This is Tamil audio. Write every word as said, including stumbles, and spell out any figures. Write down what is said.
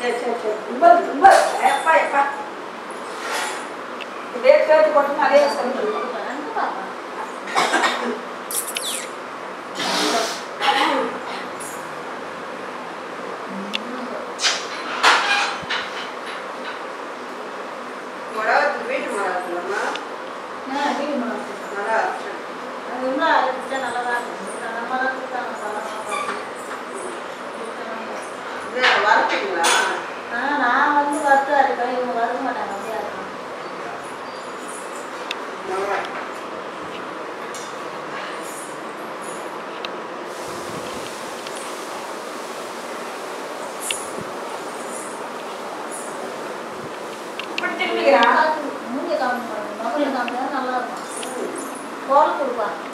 சரி சரி சரி ரொம்ப ரொம்ப எப்பா எப்பா இதே சேர்த்து போட்டு நிறைய சொல்லுங்க நான் வந்து வறுத்து அரைப்பேன் இவங்க வறுக்க மாட்டாங்க அப்படியே அரைப்பேன் மூஞ்ச காமிப்பாங்க மகளிர் காமிச்சா நல்லா இருக்கும் கோலம் கொடுப்பாங்க